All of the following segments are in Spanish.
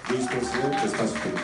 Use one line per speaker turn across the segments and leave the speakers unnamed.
Luis Fonsi, Despacito.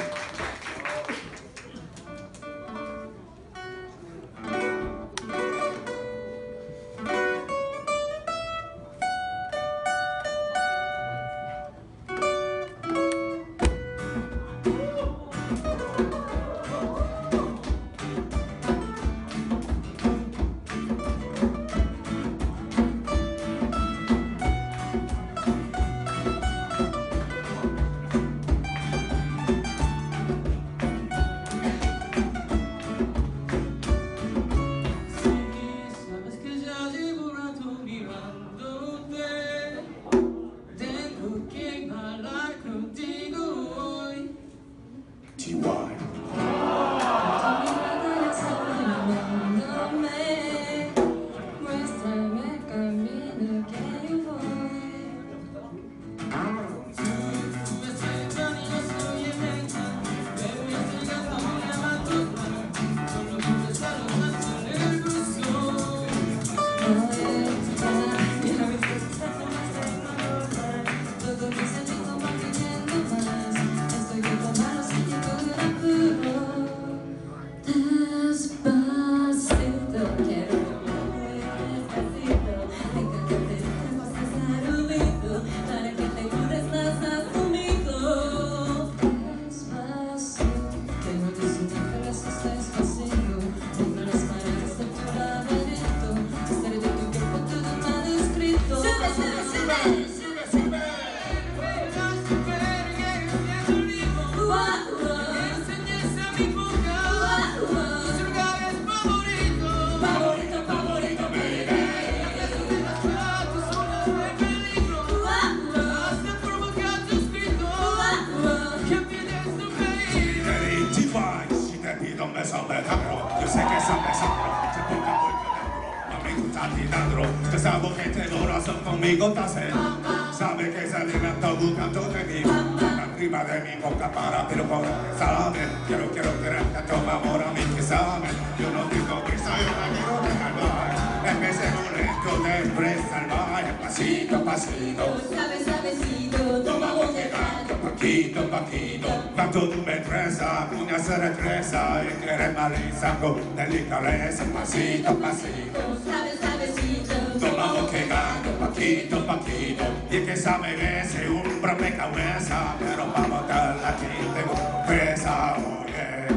Yo sé que son besando, se ponga muy dentro. Mami, tú estás tirando, que esa mujer te corazón conmigo te hace. Sabe que se levanta buscando de mí. Arriba de mi boca para pero por sabe. Quiero quererte, toma amor a mí que sabe. Yo no digo que soy una quiero dejar mal. Empecé un reto de empresa salvaje, pasito a pasito.
Suavecito,
Toma boquetando, paquito, paquito. Tanto tú me estresas, puña se retresa. Y quieres maliza con delicadeza, pasito a pasito.
Suavecito,
Toma boquetando, paquito, paquito. Y es que sabe que ese un rompecabezas, pero para botarla aquí tengo pesa, oye.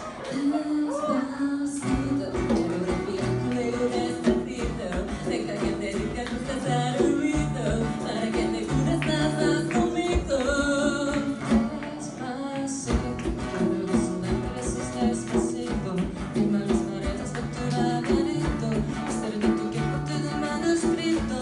despacito, quiero respirar despacito. Deja que te diga tu tesarudito, para que te cures más conmigo. Despacito, quiero desnudarte besos despacito. Firma las paredes de tu laberinto, estar de tu cuerpo todo el manuscrito.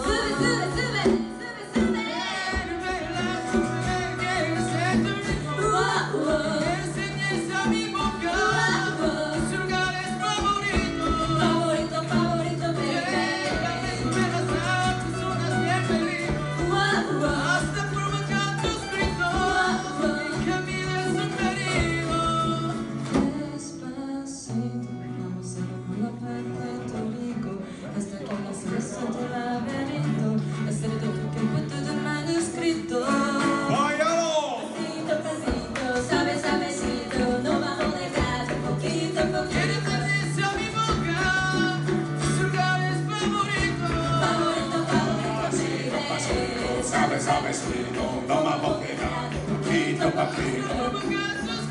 Sabes, no me boqueando, paquito, paquito.